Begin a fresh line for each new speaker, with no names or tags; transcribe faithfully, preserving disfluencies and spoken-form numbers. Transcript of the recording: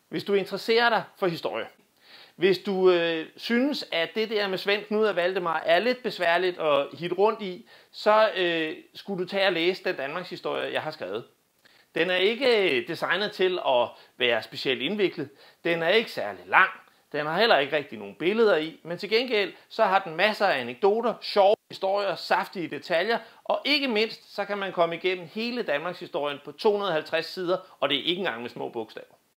hvis du interesserer dig for historie. Hvis du øh, synes, at det der med Svend, Knud og Valdemar er lidt besværligt at hitte rundt i, så øh, skulle du tage og læse den Danmarks historie, jeg har skrevet. Den er ikke designet til at være specielt indviklet. Den er ikke særlig lang. Den har heller ikke rigtig nogen billeder i. Men til gengæld så har den masser af anekdoter, sjove historier, saftige detaljer. Og ikke mindst så kan man komme igennem hele Danmarks historien på to hundrede og halvtreds sider, og det er ikke engang med små bogstaver.